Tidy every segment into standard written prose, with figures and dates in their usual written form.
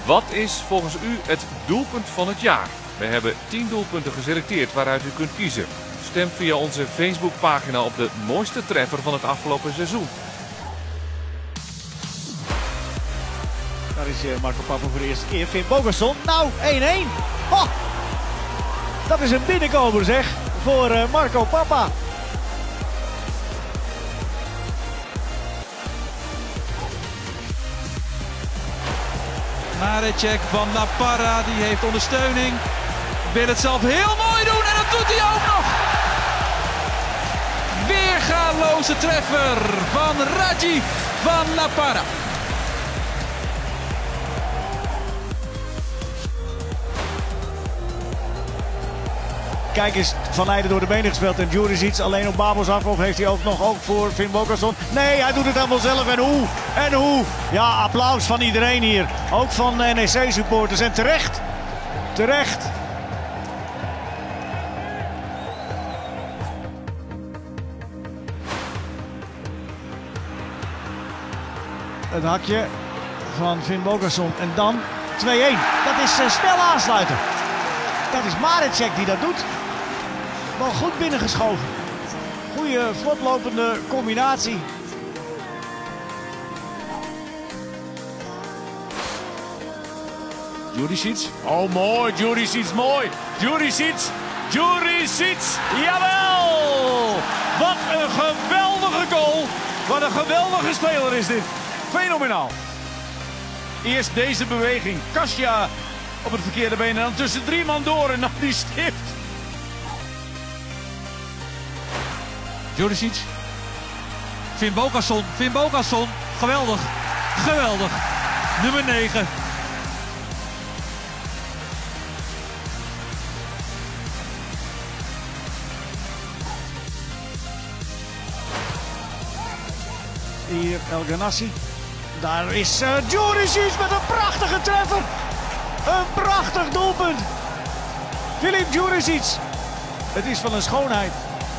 Wat is volgens u het doelpunt van het jaar? We hebben 10 doelpunten geselecteerd waaruit u kunt kiezen. Stem via onze Facebookpagina op de mooiste treffer van het afgelopen seizoen. Daar is Marco Pappa voor de eerste keer. Finn Bogason. Nou, 1-1. Oh, dat is een binnenkomer zeg, voor Marco Pappa. Marecek van La Parra, die heeft ondersteuning. Wil het zelf heel mooi doen en dat doet hij ook nog. Weergaloze treffer van Rajiv van La Parra. Kijk eens, Van Eijden door de benen gespeeld en Djuricic alleen op Babos af. Of heeft hij ook nog voor Finn Bogason? Nee, hij doet het helemaal zelf. En hoe? En hoe? Ja, applaus van iedereen hier. Ook van NEC-supporters. En terecht. Terecht. Het hakje van Finn Bogason. En dan 2-1. Dat is snel aansluiten. Dat is Marecek die dat doet. Wel goed binnengeschoven. Goeie vlotlopende combinatie. Djuricic. Oh mooi, Djuricic mooi. Djuricic. Jawel! Wat een geweldige goal. Wat een geweldige speler is dit. Fenomenaal. Eerst deze beweging. Kasia op het verkeerde been en dan tussen 3 man door en dan die stift. Djuricic. Finn Bogason. Geweldig. Geweldig. Nummer 9. Hier El Ganassi. Daar is Djuricic met een prachtige treffer. Een prachtig doelpunt. Filip Djuricic. Het is van een schoonheid.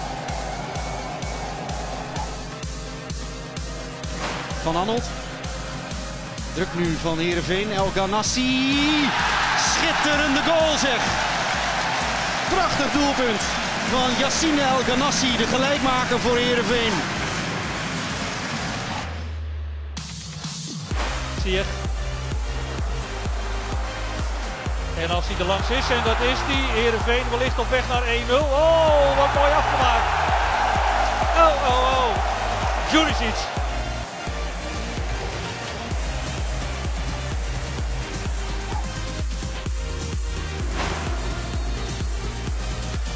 Van Arnold. Druk nu van Heerenveen. El Ganassi. Schitterende goal zeg. Prachtig doelpunt van Yassine El Ganassi, de gelijkmaker voor Heerenveen. Zie je. En als hij er langs is, en dat is die, Heerenveen wellicht op weg naar 1-0. Oh, wat mooi afgemaakt. Oh. Djuricic.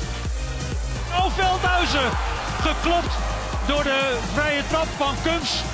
Oh, Veldhuizen. Geklopt door de vrije trap van Kums.